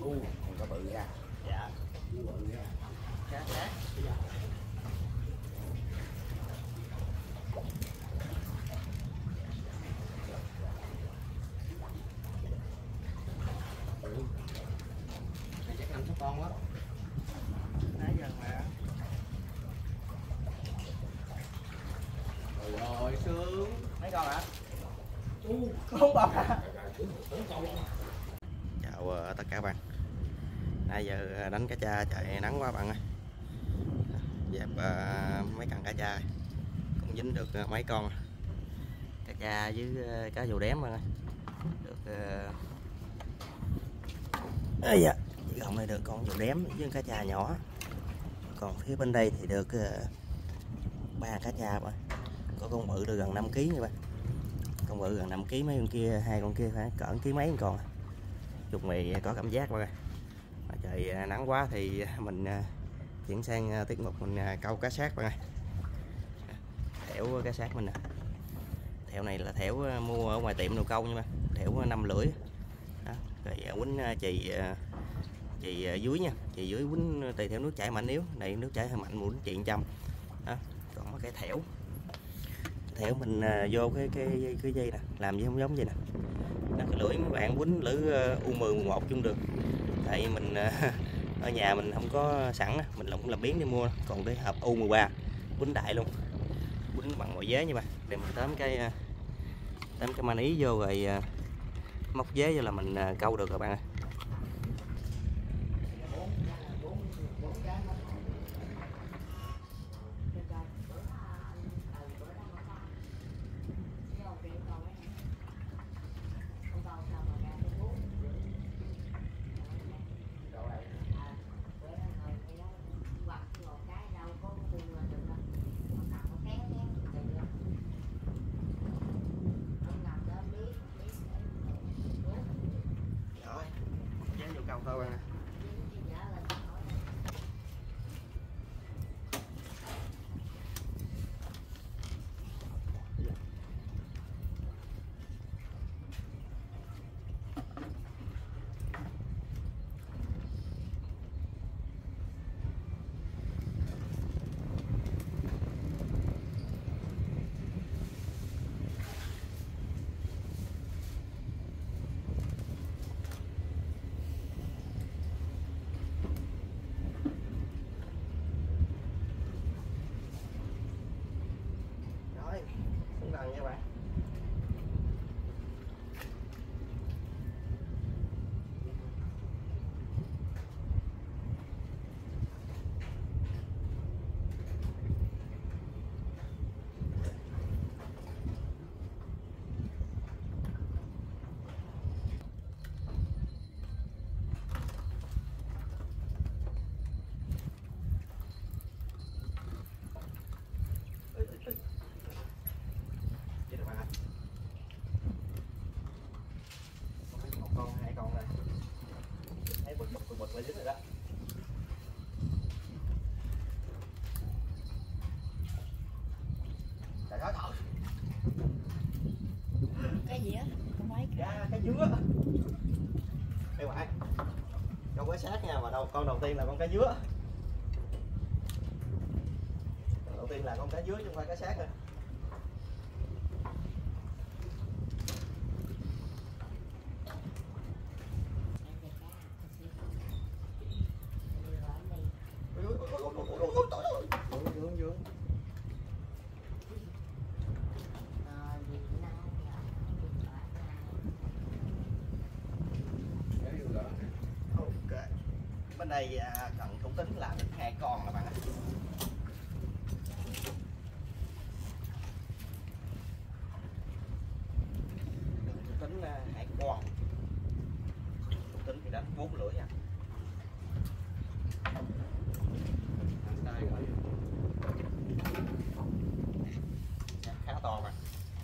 Con cá bự ra. Dạ. Bự ra. Cá khác. Này chắc 5-6 con quá. Nãy giờ mà. Rồi sướng. Mấy con hả? Không bọc hả? Chào tất cả bạn. Nãy giờ đánh cá tra trời nắng quá bạn ơi. Dẹp mấy cần cá tra cũng dính được mấy con cá tra với cá dù đếm bạn ơi. Được dạ. Còn đây được con dù đếm với cá tra nhỏ. Còn phía bên đây thì được 3 cá tra bạn. Có con bự được gần 5 kg nha bạn. Con bự gần 5 kg, mấy con kia, hai con kia phải cỡ ký mấy con. Chục mì có cảm giác rồi. Mà trời nắng quá thì mình chuyển sang tiết mục mình câu cá sát bạn ơi. Thẻo cá sát mình nè. Thẻo này là thẻo mua ở ngoài tiệm đồ câu nha bạn. Thẻo 5 lưỡi. Đó, rồi quýnh chì dưới nha, chì dưới quýnh tùy theo nước chảy mạnh yếu. Này nước chảy hơi mạnh muốn chì 100. Đó, còn cái thẻo mình vô cái dây nè, làm gì không giống vậy nè. Nó cái lưỡi mấy bạn quýnh lưỡi U10 11 chung được. Tại mình ở nhà mình không có sẵn, mình cũng làm biến đi mua. Còn cái hộp U13 quýnh đại luôn, quýnh bằng mọi vế nha bạn. Để mình tóm cái man ý vô rồi móc vế vô là mình câu được rồi bạn ơi. Câu thôi bạn. Xuống gần nha bạn. Con hai con này thấy bực là dính rồi đó. Trời ơi thôi. Cái gì á? Không phải Cái dứa. Các bạn, câu cá sát nha, mà con đầu tiên là con cá dứa. Con đầu tiên là con cá dứa chứ không phải cá sát nữa. Ok. Bên đây cần thủ tính là được 2 con các bạn ạ. Thủ tính 2 con. Thủ tính thì đánh 4 lưỡi nha. Khá to mà.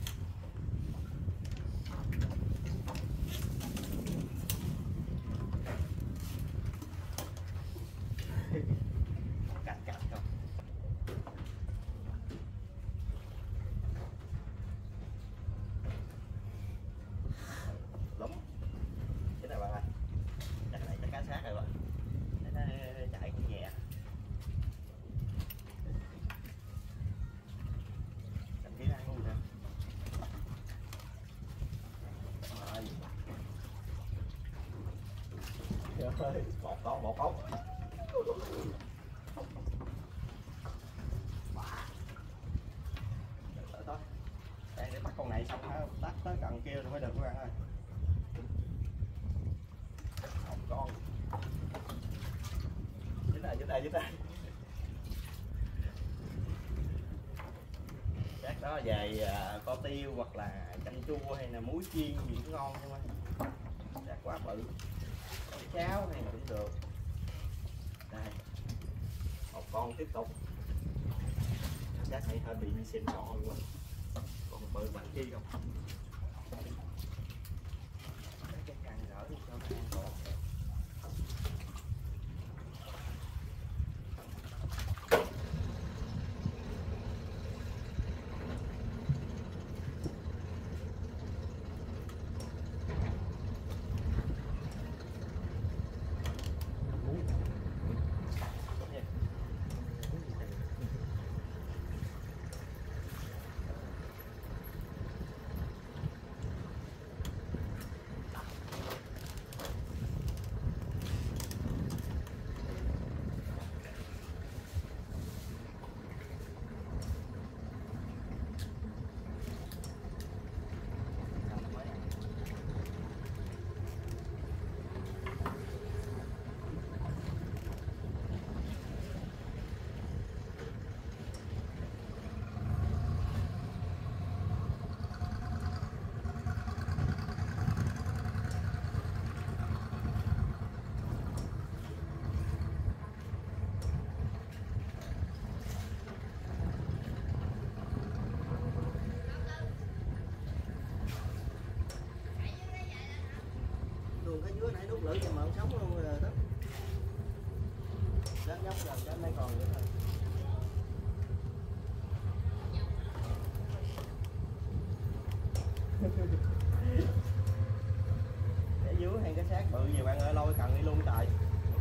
Cắt không. Lắm. Cái này bạn ơi. Chắc này chắc cá sát ơi, một con một ốc. Thôi đây để bắt con này xong ha, tắt tới gần kia rồi mới được các bạn ơi. Một con dính đây chắc đó về kho tiêu hoặc là canh chua hay là muối chiên gì cũng ngon nhưng mà chắc quá bự. Còn cháo này cũng được. Đây một con tiếp tục. Chắc này hơi bị xin con quá, còn bự bằng chi không. Cái càng gỡ cho nó ăn còn. Cái dưới nãy đút lửa cho mà không sống luôn rồi đó. Lên nhóc rồi cho đây còn nữa thôi. Cái dưới hay cái xác bự gì bạn ơi, lôi cần đi luôn trời.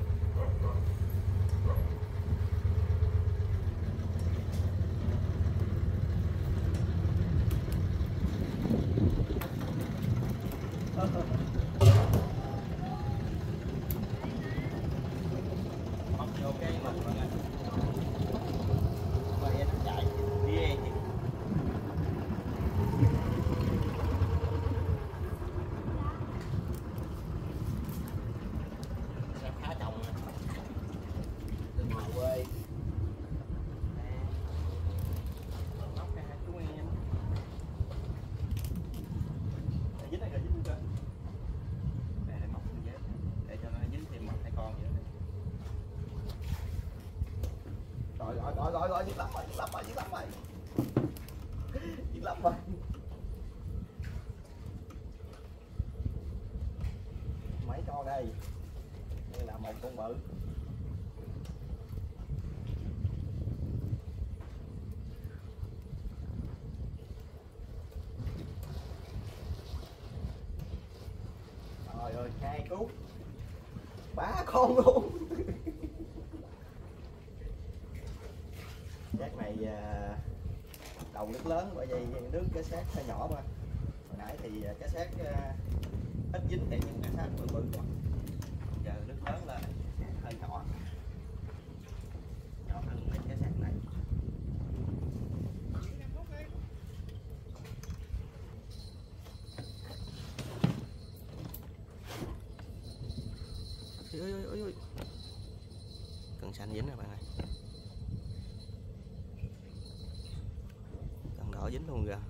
Rồi dính lắm rồi mấy con đây, đây là một con bự. Trời ơi, 2 cú 3 con luôn. Xác này đầu nước lớn bởi vì nước cái xác hơi nhỏ mà. Hồi nãy thì cái xác ít dính thì những cái xác bự bự quá. Giờ nước lớn lên hơi nhỏ hơn mấy cái xác này. Ôi. Cần xanh dính rồi bạn ơi. Cần đỏ dính luôn kìa.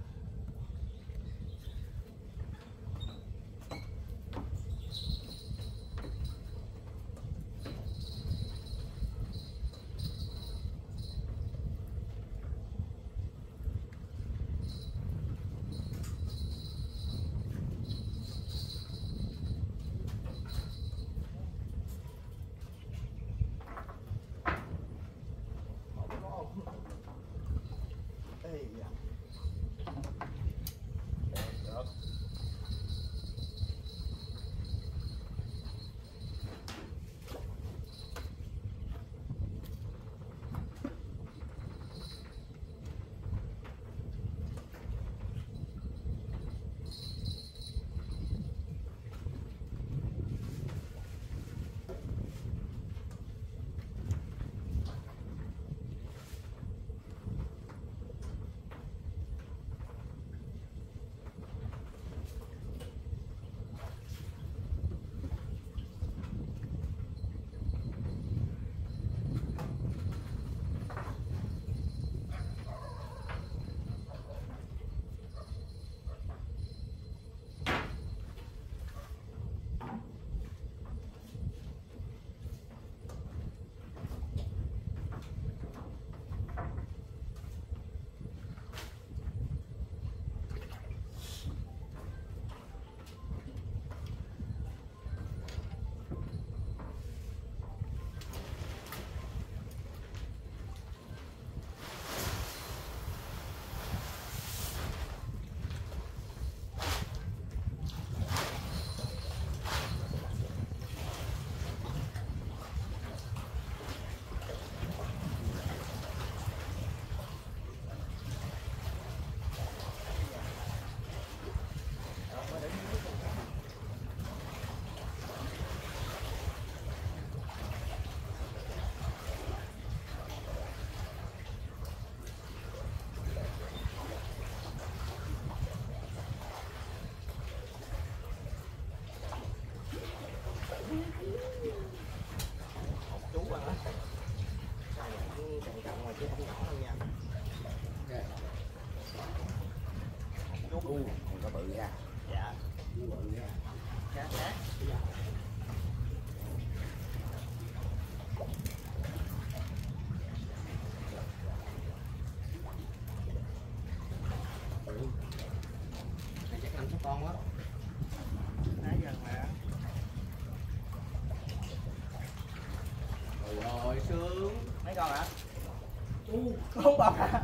Rồi sướng. Mấy con hả? Không bọc hả?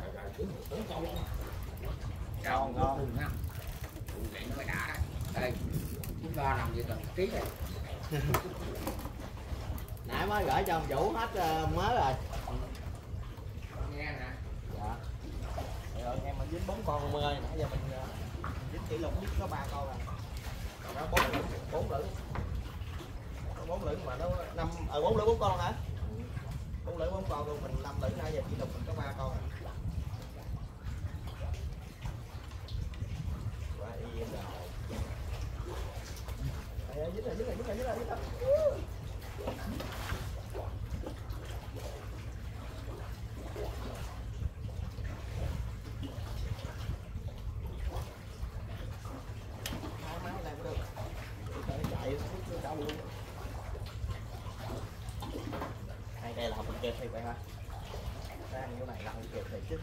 Ngon ngon ha. Vậy nó mới đã. Đây. Chúng ta nằm như từng ký này. nãy mới gửi cho ông chủ hết mới rồi. Nghe nè. Dạ. Rồi em mình dính 4 con ông ơi, nãy giờ mình dính kỷ lục nhất có 3 con rồi. Còn nó 4 lửng. 4 lửng mà nó 4 lửng 4 con hả? 4 lửng 4 con luôn, mình 5 lửng nãy giờ kỷ lục mình có 3 con rồi. Quá yên rồi. Đây, dính rồi. Hai cây là không kịp thì vậy hả? Đang như này là không kịp thì chứ.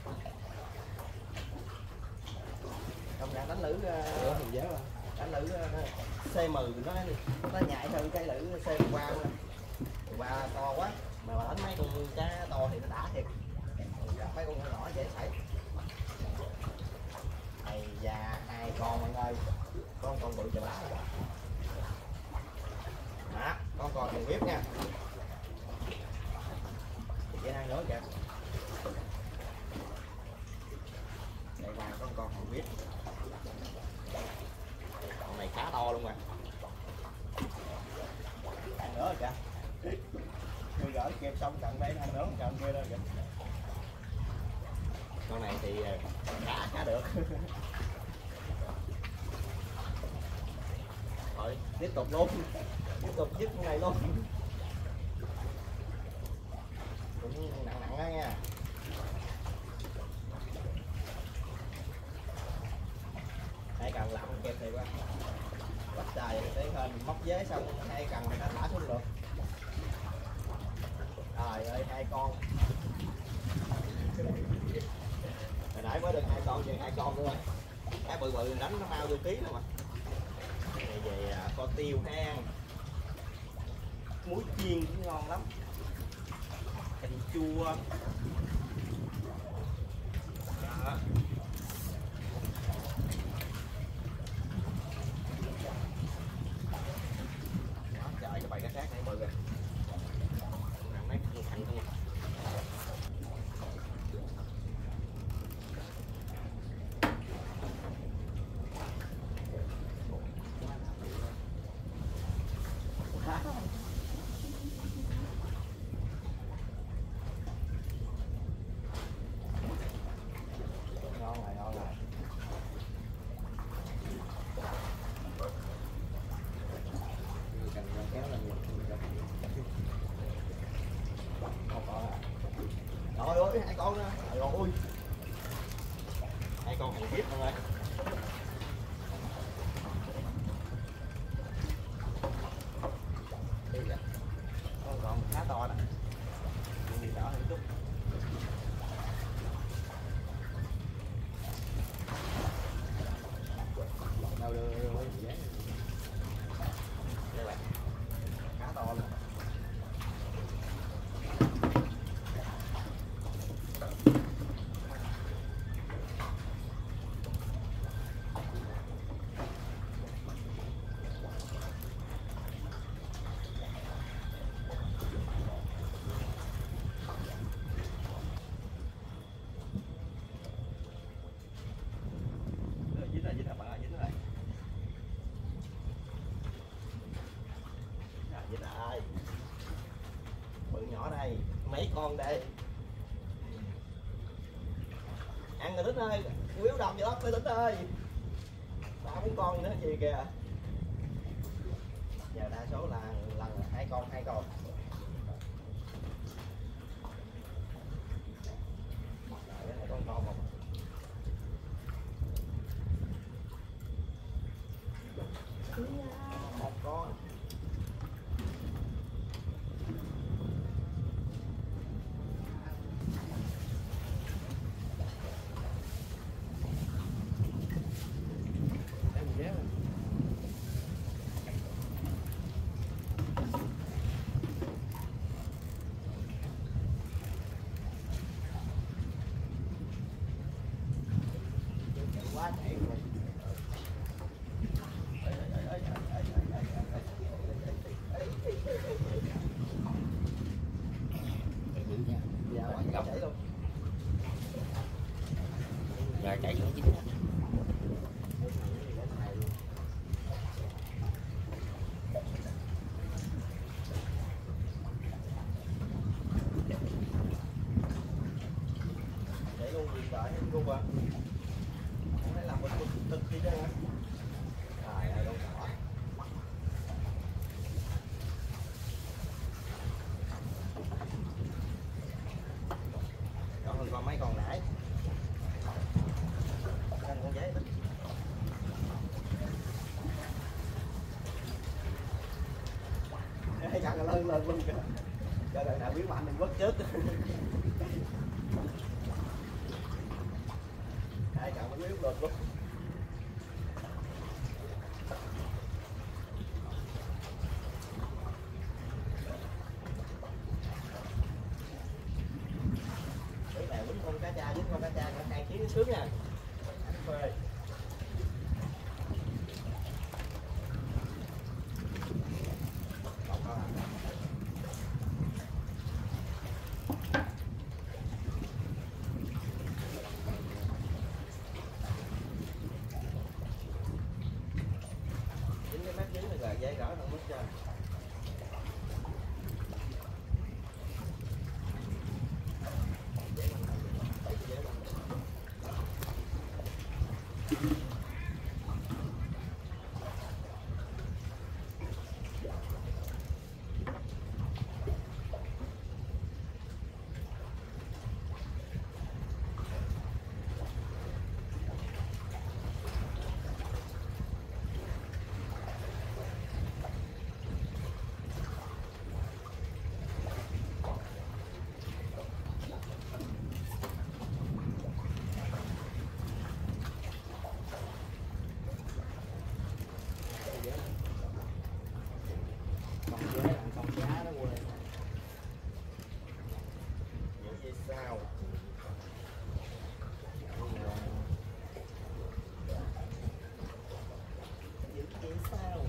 Không nhận đánh lưỡi đánh lưỡi C10 nó nhạy hơn cái lưỡi C3 nữa. C3 to quá mà đánh mấy con cá to thì nó đã thiệt. Gặp mấy con nhỏ dễ xảy. Này già 2 con mọi người. Con bự chà bá rồi. Đó, con đừng biết nha. Vậy ăn nữa kìa. Đây là con không biết. Con này khá to luôn rồi. Ăn nữa rồi kìa. Tôi gỡ kịp xong cần đây ăn nữa cần kia đó kìa. Con này thì khá được. Rồi tiếp tục luôn. Tiếp tục dứt con này luôn. Cũng nặng đó nha. Hai cần làm không kịp thì quá bắt trời để hên móc dế xong hai cần người ta thả xuống được. Trời ơi 2 con. Hồi nãy mới được 2 con về 2 con nữa rồi. Cái bự đánh nó mau vô ký luôn mà. Này về kho tiêu ha. Muối chiên cũng ngon lắm. Canh chua. Đó. Trời cho bày cái khác này bự kìa. Mấy con thành không. Ngon rồi. Cần kéo lên một. Trời ơi 2 con nữa. Trời ơi. 2 con hàng VIP mọi người. Con khá to nè. Nhìn đỏ hơn chút. Đâu đây bạn. Khá to luôn. Dính rồi bạn ơi, dính rồi. Dính rồi. Bự nhỏ đây, mấy con đây. Ăn rồi Tính ơi, Quý đồng vậy đó, Tính ơi. 3-4 con nữa gì kìa. Giờ đa số là lần 2 con. Rồi cái này con một. Một con. luôn mà. Không phải làm mình thực đi chứ hả? Trời ơi con nhỏ. Còn hơn con mấy con nãy. Canh con giấy đó. Cái căng lên luôn kìa. Cho lần nào biến mạnh đừng quất chết. Hai cậu mới biết lên luôn. Cái này quýnh con cá tra với con cá tra cả 2 kg trước nha. Phê. Cái mép dưới là dây rõ không mất chưa. Con giá đó quên. Những dây sao. Những dây sao.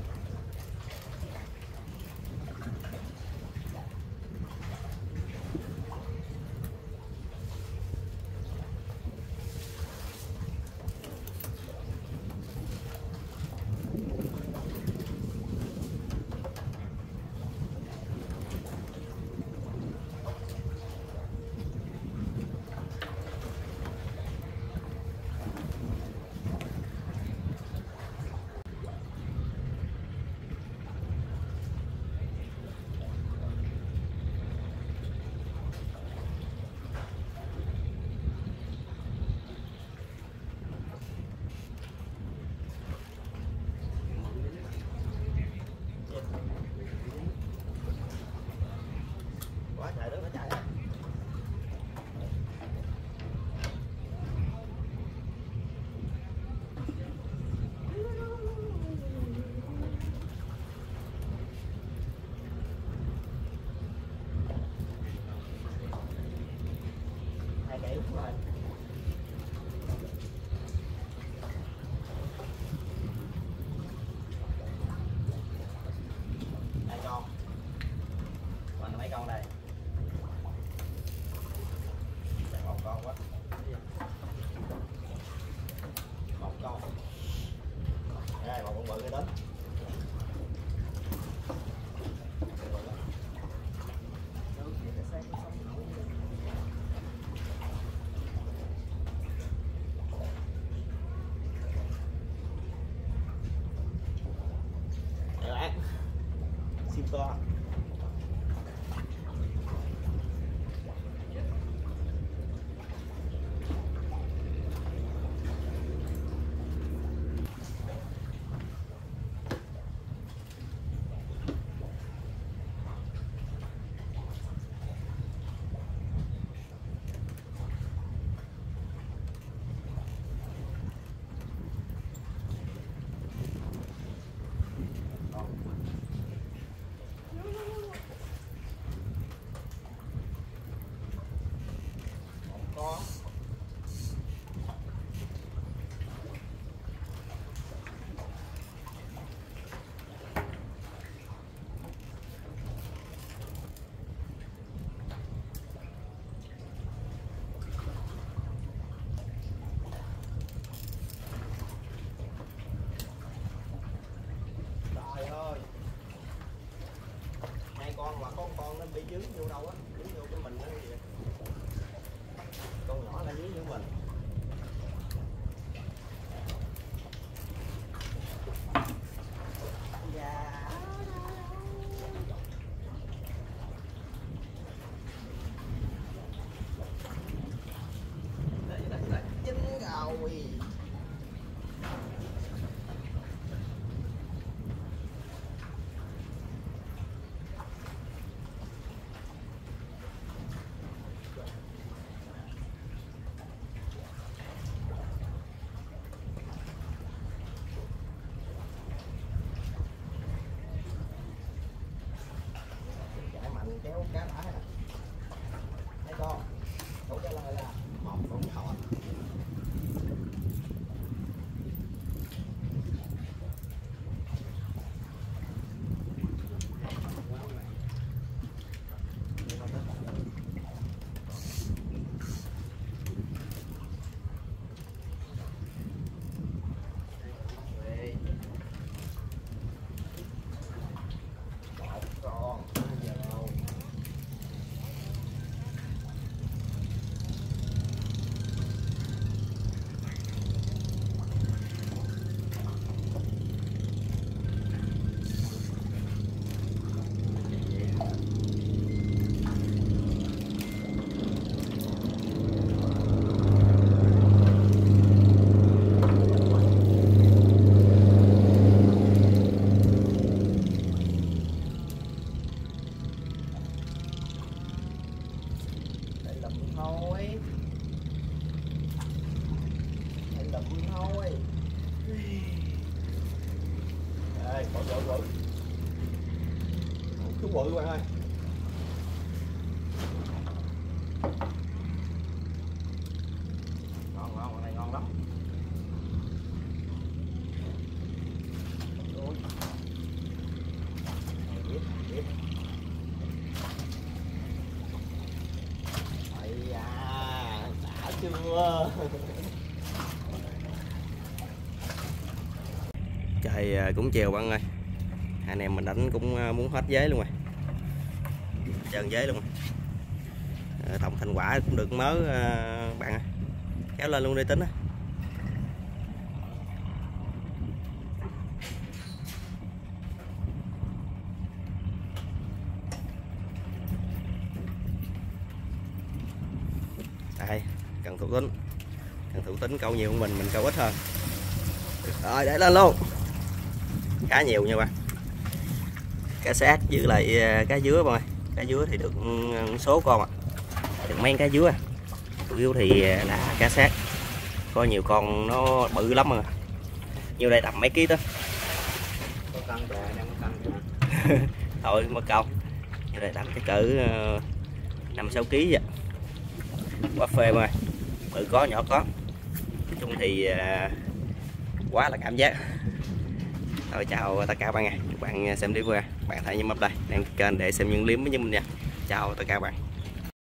Quá trời đất nó chạy. Hai cái đúng rồi. Hai con. Còn mấy con đây? Một con quá. Một con. Đây một con bự cái đến. Các bạn, siêu to. Có. Trời ơi. Hai con mà có con nó bị dướng vô đâu á, dướng vô cái mình nó gì vậy? Con nhỏ là dướng vô mình. Chú bự các bạn ơi. Ngon ngon, con này ngon lắm. Ôi. Biết. Ây da, đã chưa. Trời cũng chiều bạn ơi. Anh em mình đánh cũng muốn hết giấy luôn rồi. Trơn giấy luôn rồi. Tổng thành quả cũng được mớ bạn ơi. Kéo lên luôn đi tính á. Đây, cần thủ tính câu nhiều hơn mình câu ít hơn. Rồi để lên luôn. Cá nhiều nha bạn. Cá sát với lại cá dứa bạn ơi. Cá dứa thì được số con à. Được mấy cá dứa à. Chủ yếu thì là cá sát. Có nhiều con nó bự lắm rồi. Nhiêu đây tầm mấy ký đó. Có cân kìa, đang có cân kìa. Thôi mất công. Nhiêu đây tầm cái cỡ 5-6 kg vậy. Quá phê mà. Bự có nhỏ có. Nói chung thì quá là cảm giác. Thôi chào tất cả các bạn nha. Chúc bạn xem clip vui. Bạn thấy nhấn up đây, đăng ký kênh để xem những clip với mình nha. Chào tất cả các bạn.